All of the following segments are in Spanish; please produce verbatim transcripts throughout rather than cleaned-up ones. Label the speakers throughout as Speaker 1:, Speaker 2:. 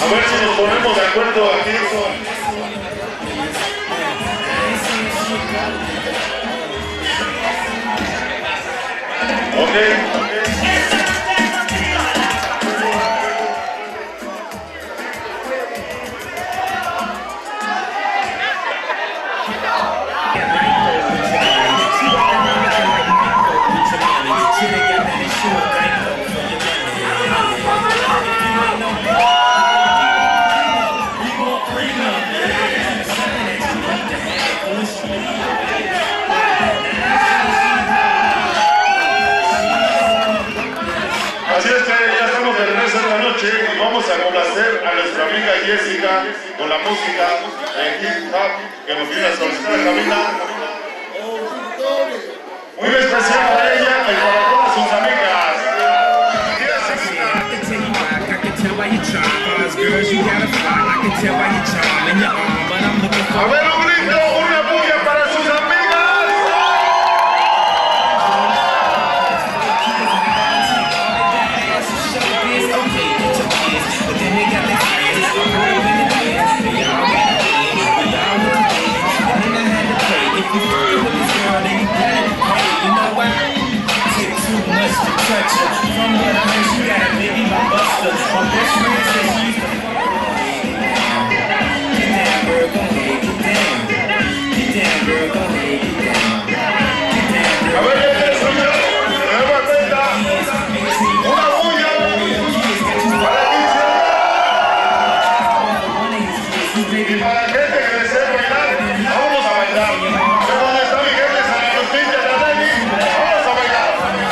Speaker 1: A ver si nos ponemos de acuerdo aquí. Ok, ok. Así es que ya estamos de regreso esta noche y vamos a complacer a nuestra amiga Jessica con la música de hip hop que nos viene a solicitar Camila. Muy especial para ella y para todas sus amigas. A ver, un grito, una bulla para sus amigas.
Speaker 2: From what I heard, she got a baby by Buster. My best friend said she used to get down, girl, go ahead, get down. Get down, girl, go ahead, get down. Get down, girl.
Speaker 1: A ver, ¿qué es eso? Nueva cuenta. Una bulla para Cristian. Y para la gente que desea bailar, vamos a bailar. ¿De dónde está mi gente? San Agustin, yatareni. Vamos a bailar.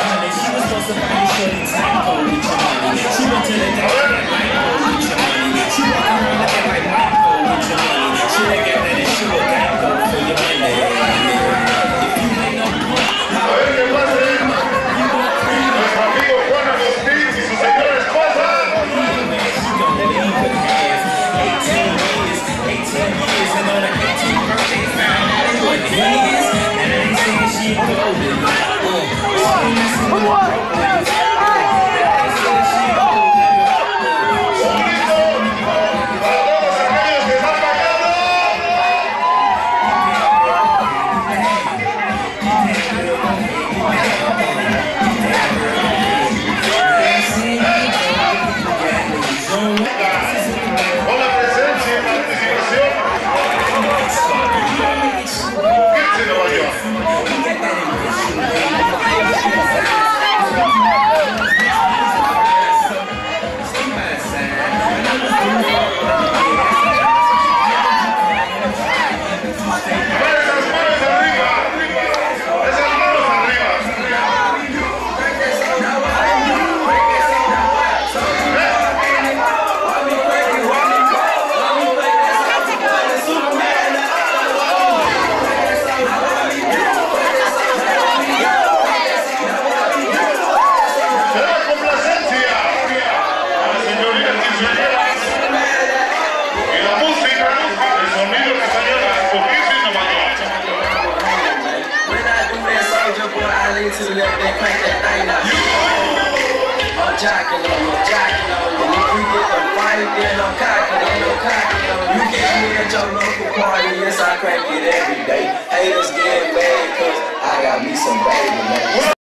Speaker 2: To let that crank that thing out. I'm jacking on you, jacking on you. If we get the fight, then I'm cocking on you, cocking on you. You catch me at your local party, yes, I crank it every day. Haters get mad cause I got me some baby, man.